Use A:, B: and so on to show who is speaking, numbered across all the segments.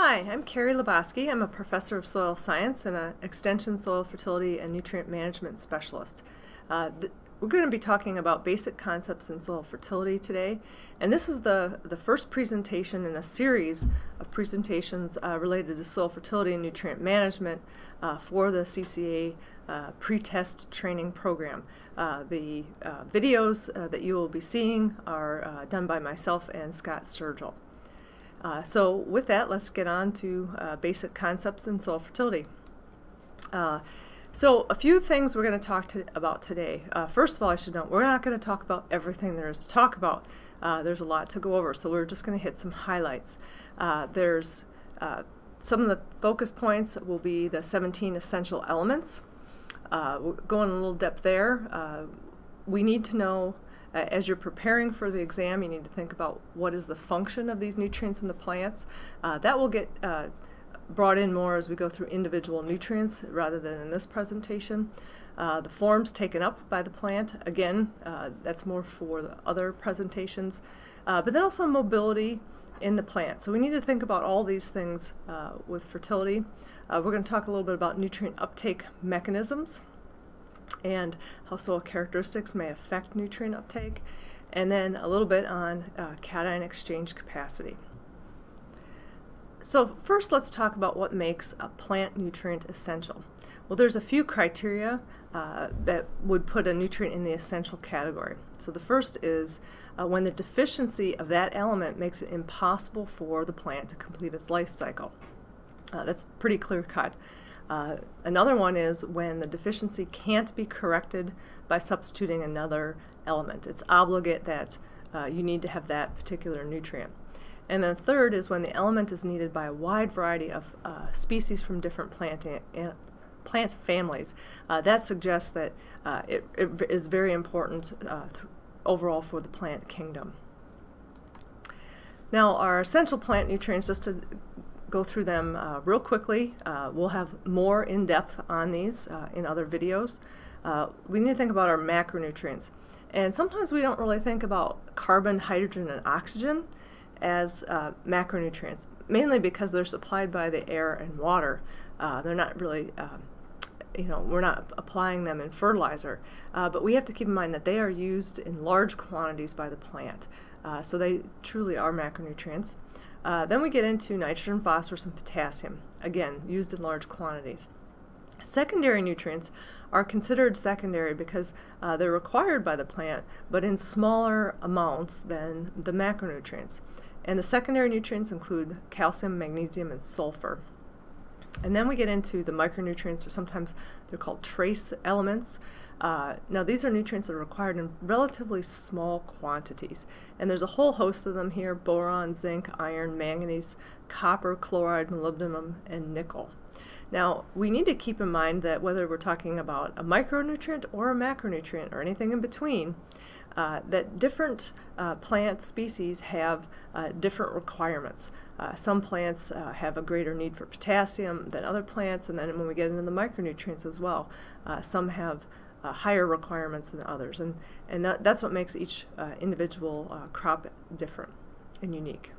A: Hi, I'm Carrie Lebowski. I'm a professor of soil science and an extension soil fertility and nutrient management specialist. We're going to be talking about basic concepts in soil fertility today, and this is the first presentation in a series of presentations related to soil fertility and nutrient management for the CCA pre-test training program. The videos that you will be seeing are done by myself and Scott Sturgill. So with that, let's get on to basic concepts in soil fertility. So a few things we're going to talk about today. First of all, I should note, we're not going to talk about everything there is to talk about. There's a lot to go over, so we're just going to hit some highlights. There's some of the focus points will be the 17 essential elements. We're going a little depth there. We need to know, as you're preparing for the exam, you need to think about what is the function of these nutrients in the plants. That will get brought in more as we go through individual nutrients rather than in this presentation. The forms taken up by the plant, again, that's more for the other presentations. But then also mobility in the plant. So we need to think about all these things with fertility. We're going to talk a little bit about nutrient uptake mechanisms and how soil characteristics may affect nutrient uptake, and then a little bit on cation exchange capacity. So first, let's talk about what makes a plant nutrient essential. Well, there's a few criteria that would put a nutrient in the essential category. So the first is when the deficiency of that element makes it impossible for the plant to complete its life cycle. That's pretty clear-cut. Another one is when the deficiency can't be corrected by substituting another element. It's obligate that you need to have that particular nutrient. And then third is when the element is needed by a wide variety of species from different plant families. That suggests that it is very important overall for the plant kingdom. Now, our essential plant nutrients, just to go through them real quickly. We'll have more in depth on these in other videos. We need to think about our macronutrients. And sometimes we don't really think about carbon, hydrogen, and oxygen as macronutrients, mainly because they're supplied by the air and water. They're not really, we're not applying them in fertilizer. But we have to keep in mind that they are used in large quantities by the plant. So they truly are macronutrients. Then we get into nitrogen, phosphorus, and potassium, again, used in large quantities. Secondary nutrients are considered secondary because they're required by the plant, but in smaller amounts than the macronutrients. And the secondary nutrients include calcium, magnesium, and sulfur. And then we get into the micronutrients, or sometimes they're called trace elements. Now these are nutrients that are required in relatively small quantities. And there's a whole host of them here: boron, zinc, iron, manganese, copper, chloride, molybdenum, and nickel. Now we need to keep in mind that whether we're talking about a micronutrient or a macronutrient or anything in between, that different plant species have different requirements. Some plants have a greater need for potassium than other plants, and then when we get into the micronutrients as well, some have higher requirements than others, and that's what makes each individual crop different and unique.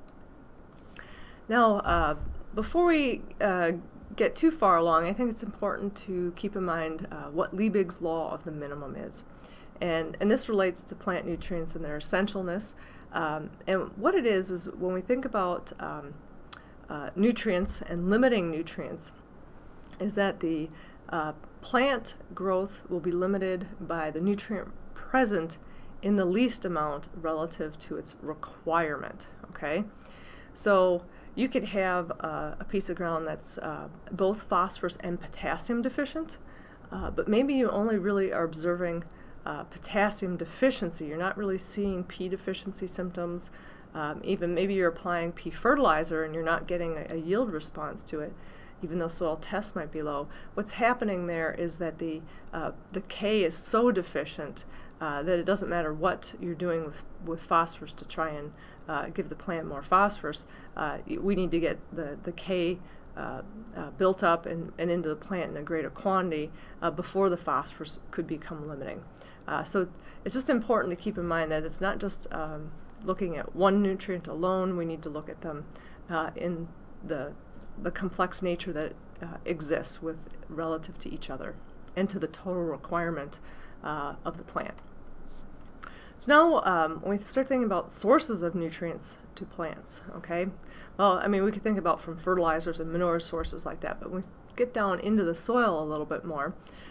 A: Now, before we get too far along, I think it's important to keep in mind what Liebig's law of the minimum is. And this relates to plant nutrients and their essentialness. And what it is when we think about nutrients and limiting nutrients, is that the plant growth will be limited by the nutrient present in the least amount relative to its requirement. Okay? So you could have a piece of ground that's both phosphorus and potassium deficient, but maybe you only really are observing potassium deficiency. You're not really seeing P deficiency symptoms. Even maybe you're applying P fertilizer and you're not getting a yield response to it, even though soil tests might be low. What's happening there is that the K is so deficient that it doesn't matter what you're doing with phosphorus to try and give the plant more phosphorus. We need to get the K built up and into the plant in a greater quantity before the phosphorus could become limiting. So it's just important to keep in mind that it's not just looking at one nutrient alone. We need to look at them in the complex nature that exists with relative to each other and to the total requirement of the plant. So now when we start thinking about sources of nutrients to plants, okay? Well, I mean, we could think about from fertilizers and manure sources like that, but when we get down into the soil a little bit more,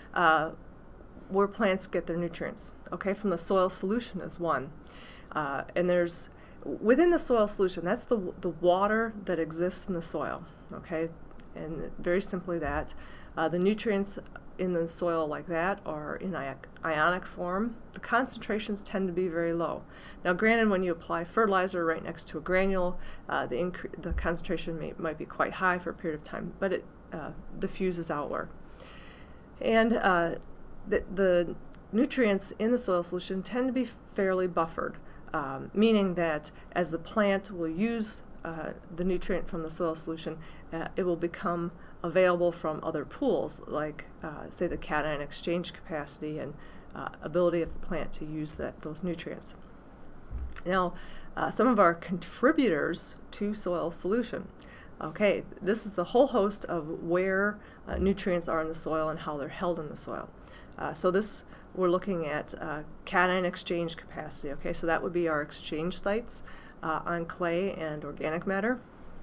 A: where plants get their nutrients, okay? From the soil solution is one. And there's, within the soil solution, that's the water that exists in the soil, okay? And very simply that. The nutrients in the soil like that are in ionic form. The concentrations tend to be very low. Now granted, when you apply fertilizer right next to a granule, the concentration might be quite high for a period of time, but it diffuses outward. And the nutrients in the soil solution tend to be fairly buffered, meaning that as the plant will use the nutrient from the soil solution, it will become available from other pools, like say the cation exchange capacity and ability of the plant to use those nutrients. Now, some of our contributors to soil solution. Okay, this is the whole host of where nutrients are in the soil and how they're held in the soil. So this, we're looking at cation exchange capacity. Okay, so that would be our exchange sites on clay and organic matter.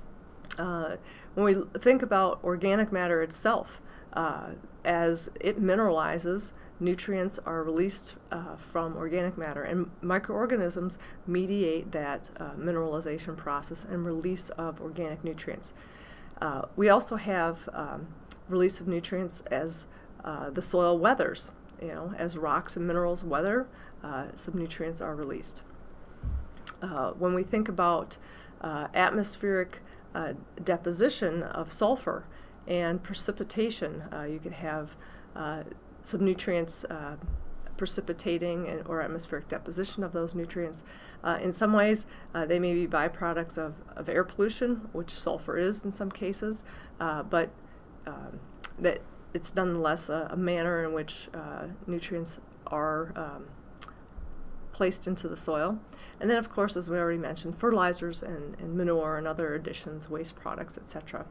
A: When we think about organic matter itself, as it mineralizes, nutrients are released from organic matter, and microorganisms mediate that mineralization process and release of organic nutrients. We also have release of nutrients as the soil weathers. You know, as rocks and minerals weather, some nutrients are released. When we think about atmospheric deposition of sulfur and precipitation, you could have some nutrients precipitating or atmospheric deposition of those nutrients. In some ways, they may be byproducts of air pollution, which sulfur is in some cases, but that it's nonetheless a manner in which nutrients are placed into the soil. And then, of course, as we already mentioned, fertilizers and manure and other additions, waste products, etc.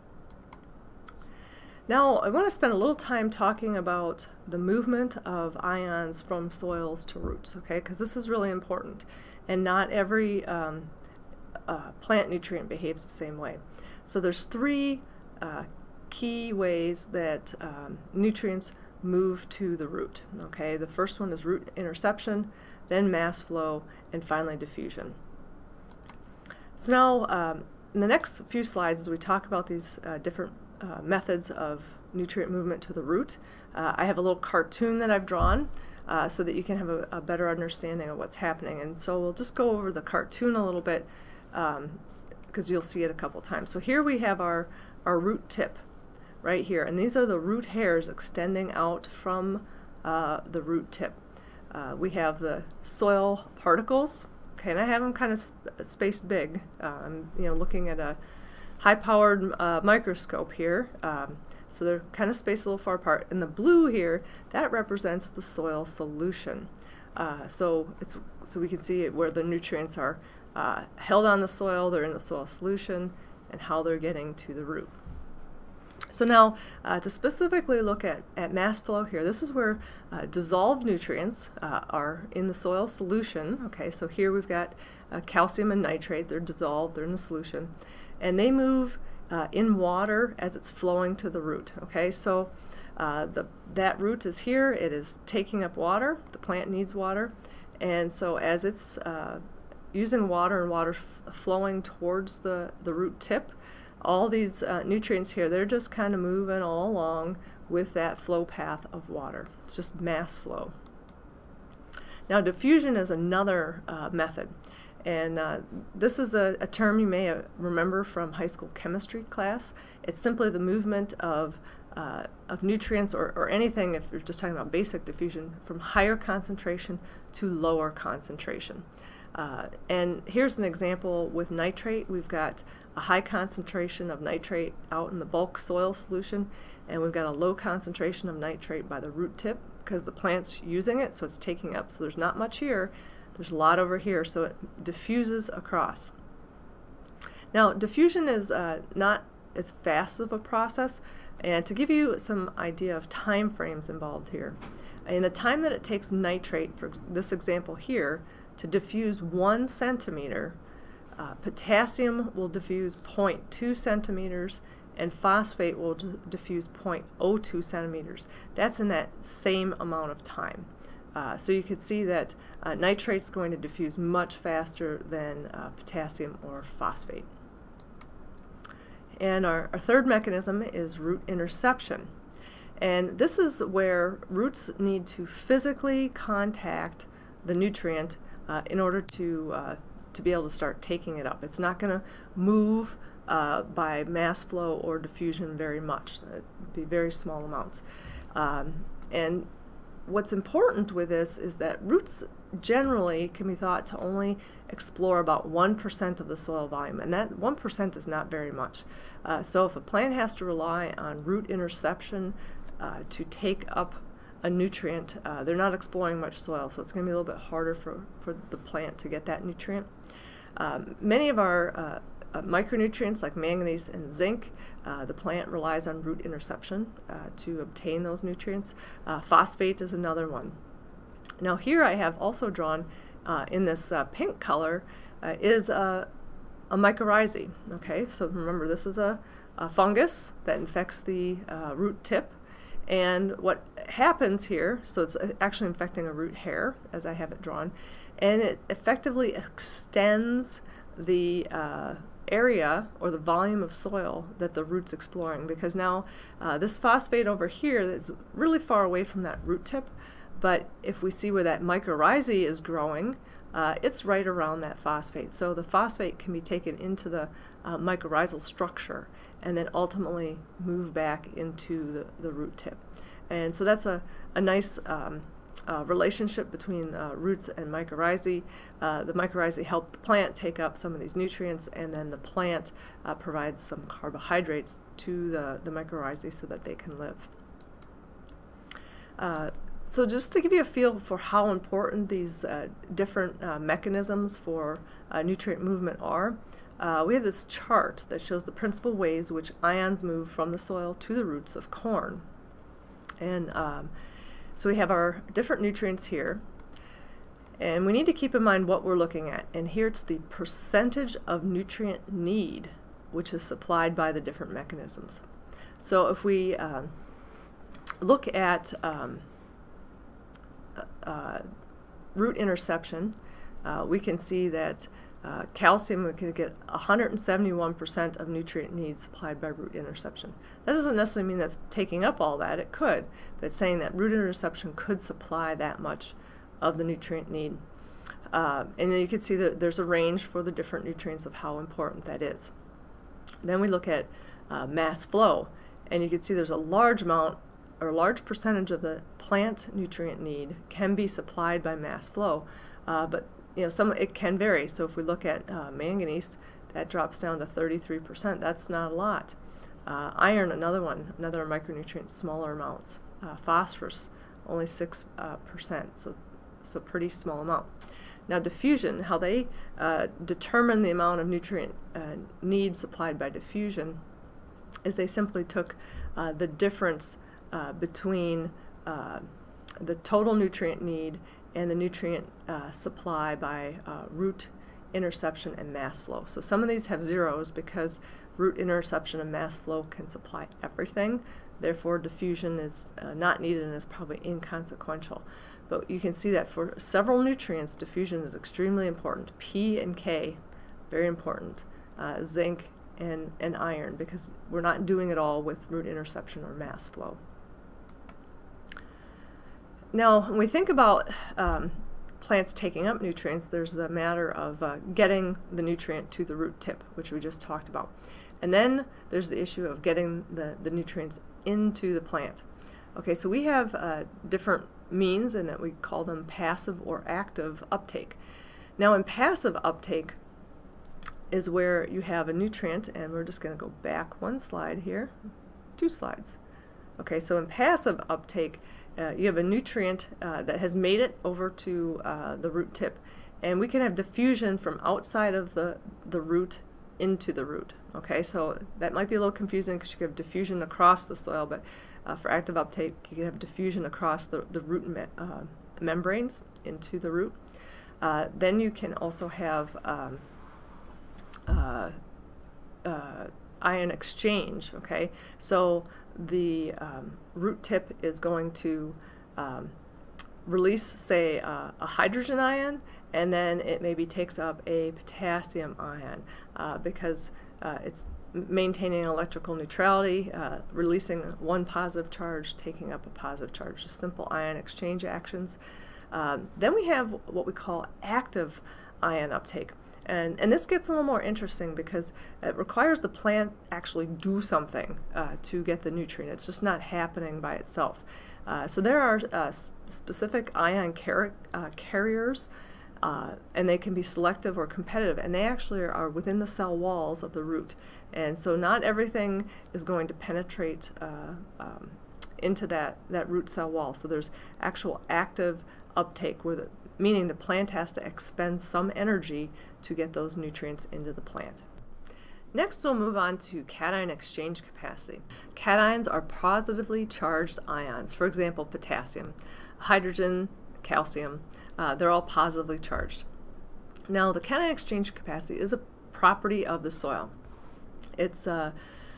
A: Now, I want to spend a little time talking about the movement of ions from soils to roots, okay? Because this is really important, and not every plant nutrient behaves the same way. So there's three key ways that nutrients move to the root, okay? The first one is root interception, then mass flow, and finally diffusion. So now, in the next few slides, as we talk about these different methods of nutrient movement to the root, I have a little cartoon that I've drawn so that you can have a better understanding of what's happening. And so we'll just go over the cartoon a little bit because you'll see it a couple times. So here we have our root tip right here, and these are the root hairs extending out from the root tip. We have the soil particles, okay, and I have them kind of spaced big. I'm looking at a high-powered microscope here, so they're kind of spaced a little far apart. And the blue here, that represents the soil solution. So we can see where the nutrients are held on the soil, they're in the soil solution, and how they're getting to the root. So now, to specifically look at mass flow here, this is where dissolved nutrients are in the soil solution. Okay, so here we've got calcium and nitrate. They're dissolved, they're in the solution, and they move in water as it's flowing to the root. Okay, so that root is here. It is taking up water. The plant needs water, and so as it's using water and water flowing towards the root tip, all these nutrients here, they're just kind of moving all along with that flow path of water. It's just mass flow. Now, diffusion is another method, and this is a term you may remember from high school chemistry class. It's simply the movement of nutrients or anything, if you're just talking about basic diffusion, from higher concentration to lower concentration. And here's an example with nitrate. We've got a high concentration of nitrate out in the bulk soil solution, and we've got a low concentration of nitrate by the root tip because the plant's using it, so it's taking up. So there's not much here. There's a lot over here, so it diffuses across. Now, diffusion is not as fast of a process, and to give you some idea of time frames involved here, in the time that it takes nitrate, for this example here, to diffuse 1 centimeter, potassium will diffuse 0.2 centimeters, and phosphate will diffuse 0.02 centimeters. That's in that same amount of time. So you can see that nitrate is going to diffuse much faster than potassium or phosphate. And our third mechanism is root interception. And this is where roots need to physically contact the nutrient in order to be able to start taking it up. It's not going to move by mass flow or diffusion very much. It'd be very small amounts. And what's important with this is that roots generally can be thought to only explore about 1% of the soil volume, and that 1% is not very much. So if a plant has to rely on root interception to take up a nutrient, they're not exploring much soil, so it's going to be a little bit harder for the plant to get that nutrient. Many of our micronutrients like manganese and zinc, the plant relies on root interception to obtain those nutrients. Phosphate is another one. Now here I have also drawn in this pink color is a mycorrhizae. Okay, so remember this is a fungus that infects the root tip, and what happens here, so it's actually infecting a root hair as I have it drawn, and it effectively extends the area or the volume of soil that the root's exploring, because now this phosphate over here is really far away from that root tip, but if we see where that mycorrhizae is growing, it's right around that phosphate. So the phosphate can be taken into the mycorrhizal structure and then ultimately move back into the root tip. And so that's a nice relationship between roots and mycorrhizae. The mycorrhizae help the plant take up some of these nutrients, and then the plant provides some carbohydrates to the mycorrhizae so that they can live. So just to give you a feel for how important these different mechanisms for nutrient movement are, we have this chart that shows the principal ways which ions move from the soil to the roots of corn. And so we have our different nutrients here, and we need to keep in mind what we're looking at. And here it's the percentage of nutrient need which is supplied by the different mechanisms. So if we look at root interception, we can see that calcium, we can get 171% of nutrient needs supplied by root interception. That doesn't necessarily mean that's taking up all that. It could, but it's saying that root interception could supply that much of the nutrient need. And then you can see that there's a range for the different nutrients of how important that is. Then we look at mass flow, and you can see there's a large amount or a large percentage of the plant nutrient need can be supplied by mass flow, but it can vary. So if we look at manganese, that drops down to 33%. That's not a lot. Iron, another micronutrient, smaller amounts. Phosphorus, only 6%, so pretty small amount. Now diffusion, how they determine the amount of nutrient need supplied by diffusion is they simply took the difference between the total nutrient need and the nutrient supply by root interception and mass flow. So some of these have zeros because root interception and mass flow can supply everything. Therefore, diffusion is not needed and is probably inconsequential. But you can see that for several nutrients, diffusion is extremely important. P and K, very important. Zinc and iron, because we're not doing it all with root interception or mass flow. Now, when we think about plants taking up nutrients, there's the matter of getting the nutrient to the root tip, which we just talked about. And then there's the issue of getting the nutrients into the plant. Okay, so we have different means, and that we call them passive or active uptake. Now, in passive uptake is where you have a nutrient, and we're just going to go back one slide here, 2 slides. Okay, so in passive uptake, you have a nutrient that has made it over to the root tip, and we can have diffusion from outside of the root into the root. Okay, so that might be a little confusing because you can have diffusion across the soil, but for active uptake, you can have diffusion across the root membranes into the root. Then you can also have ion exchange. Okay, so the root tip is going to release, say, a hydrogen ion, and then it maybe takes up a potassium ion because it's maintaining electrical neutrality, releasing one positive charge, taking up a positive charge, just simple ion exchange actions. Then we have what we call active ion uptake. And this gets a little more interesting because it requires the plant actually do something to get the nutrient. It's just not happening by itself. So there are specific ion carriers, and they can be selective or competitive, and they actually are within the cell walls of the root. And so not everything is going to penetrate into that root cell wall. So there's actual active uptake, meaning the plant has to expend some energy to get those nutrients into the plant. Next, we'll move on to cation exchange capacity. Cations are positively charged ions. For example, potassium, hydrogen, calcium, they're all positively charged. Now, the cation exchange capacity is a property of the soil. It's a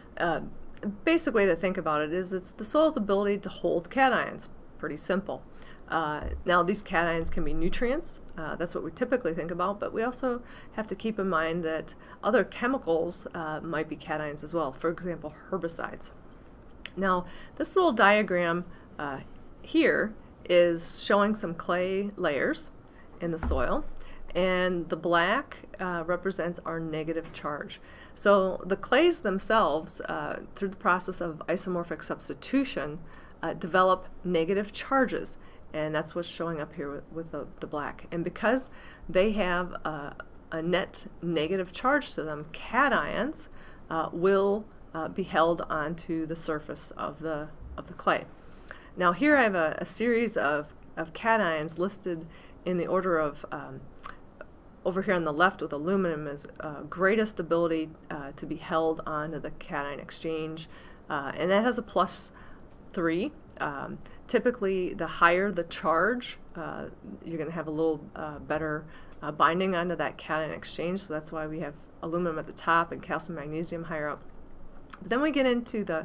A: basic way to think about it is it's the soil's ability to hold cations. Pretty simple. Now, these cations can be nutrients. That's what we typically think about, but we also have to keep in mind that other chemicals might be cations as well. For example, herbicides. Now, this little diagram here is showing some clay layers in the soil, and the black represents our negative charge. So the clays themselves, through the process of isomorphic substitution, develop negative charges, and that's what's showing up here with the black. And because they have a net negative charge to them, cations will be held onto the surface of the clay. Now here I have a series of cations listed in the order of, over here on the left with aluminum is greatest ability to be held onto the cation exchange, and that has a +3. Typically, the higher the charge, you're going to have a little better binding onto that cation exchange, so that's why we have aluminum at the top and calcium magnesium higher up. But then we get into the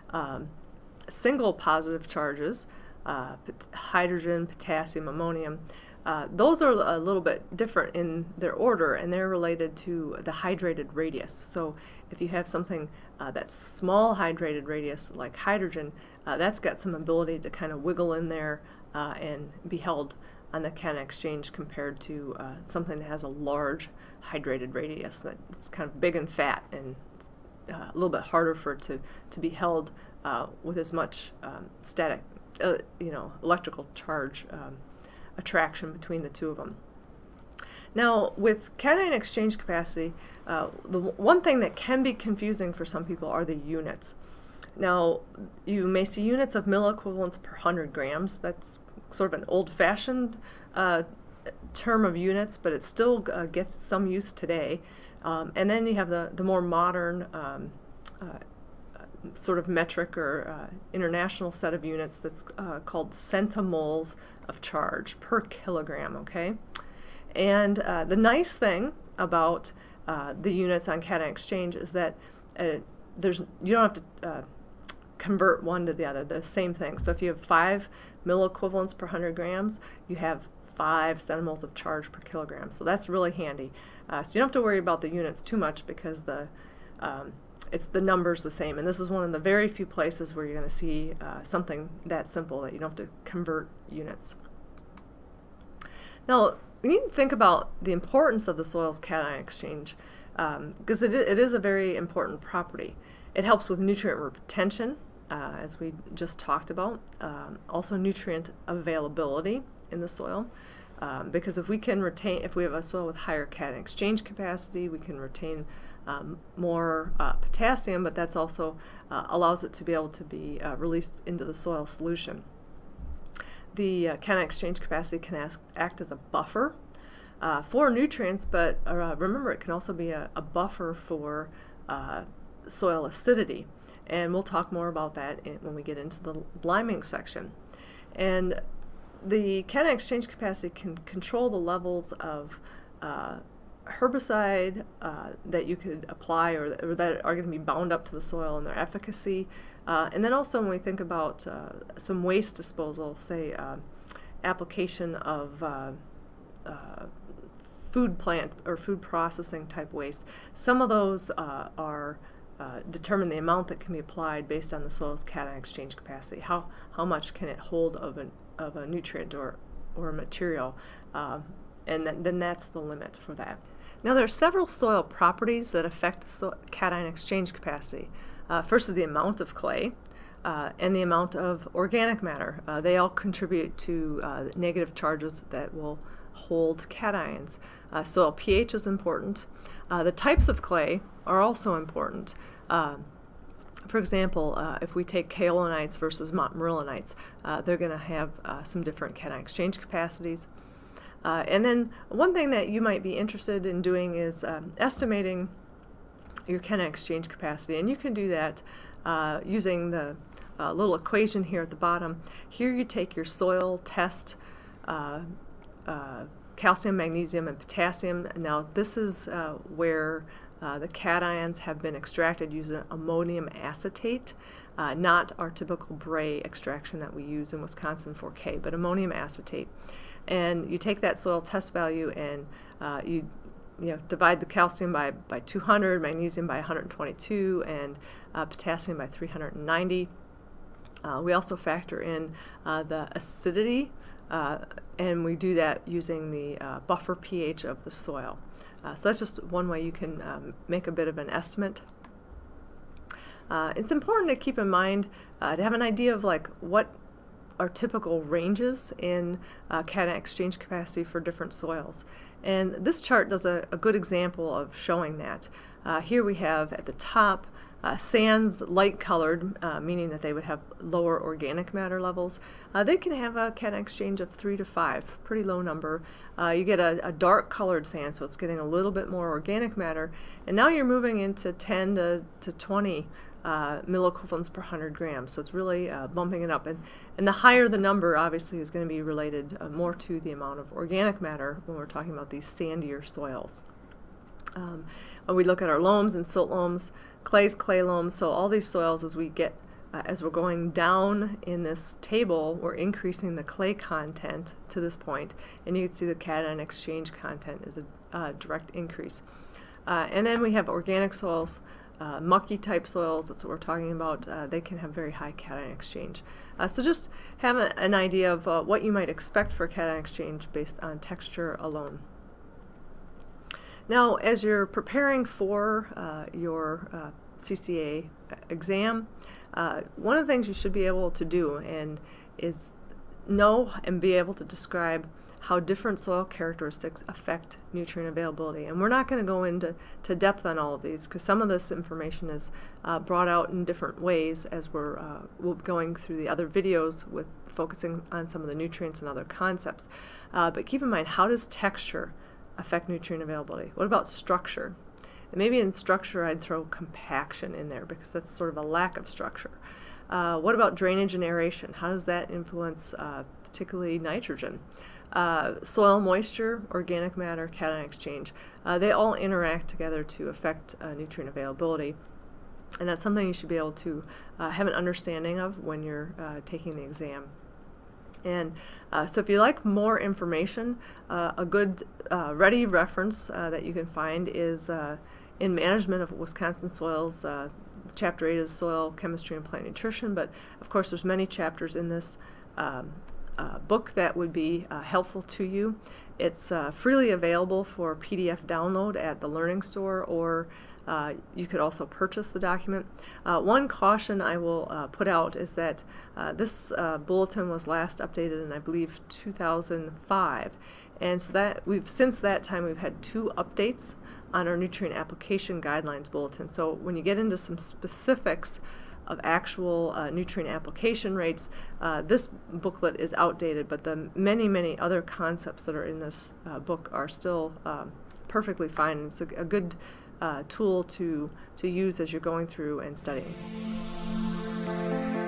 A: single positive charges, hydrogen, potassium, ammonium. Those are a little bit different in their order, and they're related to the hydrated radius. So if you have something that's small hydrated radius like hydrogen, that's got some ability to kind of wiggle in there and be held on the cation exchange compared to something that has a large hydrated radius that's kind of big and fat and a little bit harder for it to be held with as much static, electrical charge attraction between the two of them. Now, with cation exchange capacity, the one thing that can be confusing for some people are the units. Now, you may see units of milliequivalents per 100 grams. That's sort of an old-fashioned term of units, but it still gets some use today. And then you have the more modern sort of metric or international set of units that's called centimoles of charge per kilogram, okay? And the nice thing about the units on cation exchange is that you don't have to convert one to the other, the same thing. So if you have 5 milliequivalents per 100 grams, you have 5 centimoles of charge per kilogram. So that's really handy. So you don't have to worry about the units too much because it's the numbers the same. And this is one of the very few places where you're going to see something that simple that you don't have to convert units. Now, we need to think about the importance of the soil's cation exchange because it is a very important property. It helps with nutrient retention, as we just talked about, also nutrient availability in the soil, because if we have a soil with higher cation exchange capacity, we can retain more potassium, but that's also allows it to be able to be released into the soil solution. The cation exchange capacity can act as a buffer for nutrients, but remember, it can also be a buffer for soil acidity. And we'll talk more about that when we get into the liming section. And the cation exchange capacity can control the levels of herbicide that you could apply or that are going to be bound up to the soil and their efficacy. And then also when we think about some waste disposal, say application of food plant or food processing type waste, some of those determine the amount that can be applied based on the soil's cation exchange capacity. How much can it hold of a nutrient or a material, and then that's the limit for that. Now there are several soil properties that affect cation exchange capacity. First is the amount of clay and the amount of organic matter. They all contribute to negative charges that will hold cations. Soil pH is important. The types of clay are also important. For example, if we take kaolinites versus montmorillonites, they're going to have some different cation exchange capacities. And then one thing that you might be interested in doing is estimating your cation exchange capacity, and you can do that using the little equation here at the bottom. Here you take your soil test calcium, magnesium, and potassium. Now this is where the cations have been extracted using ammonium acetate, not our typical Bray extraction that we use in Wisconsin for K, but ammonium acetate. And you take that soil test value and you divide the calcium by 200, magnesium by 122, and potassium by 390. We also factor in the acidity, and we do that using the buffer pH of the soil. So that's just one way you can make a bit of an estimate. It's important to keep in mind to have an idea of like what are typical ranges in cation exchange capacity for different soils. And this chart does a good example of showing that. Here we have at the top sands, light colored, meaning that they would have lower organic matter levels. They can have a cation exchange of 3 to 5, pretty low number. You get a dark colored sand, so it's getting a little bit more organic matter, and now you're moving into 10 to 20 milliequivalents per 100 grams, so it's really bumping it up. And the higher the number, obviously, is going to be related more to the amount of organic matter when we're talking about these sandier soils. When we look at our loams and silt loams, clays, clay loams, so all these soils, as we're going down in this table, we're increasing the clay content to this point, and you can see the cation exchange content is a direct increase. And then we have organic soils, mucky type soils, that's what we're talking about. They can have very high cation exchange. So just have an idea of what you might expect for cation exchange based on texture alone. Now, as you're preparing for your CCA exam, one of the things you should be able to do is know and be able to describe how different soil characteristics affect nutrient availability. And we're not going to go into depth on all of these because some of this information is brought out in different ways as we're going through the other videos with focusing on some of the nutrients and other concepts. But keep in mind, how does texture affect nutrient availability? What about structure? And maybe in structure I'd throw compaction in there because that's sort of a lack of structure. What about drainage and aeration? How does that influence particularly nitrogen? Soil moisture, organic matter, cation exchange. They all interact together to affect nutrient availability. And that's something you should be able to have an understanding of when you're taking the exam. And so if you like more information, a good ready reference that you can find is in Management of Wisconsin Soils. Chapter 8 is Soil Chemistry and Plant Nutrition, but of course there's many chapters in this book that would be helpful to you. It's freely available for PDF download at the Learning Store, or you could also purchase the document. One caution I will put out is that this bulletin was last updated in, I believe, 2005, and so that since that time we've had 2 updates on our nutrient application guidelines bulletin. So when you get into some specifics of actual nutrient application rates. This booklet is outdated, but the many other concepts that are in this book are still perfectly fine. It's a good tool to use as you're going through and studying.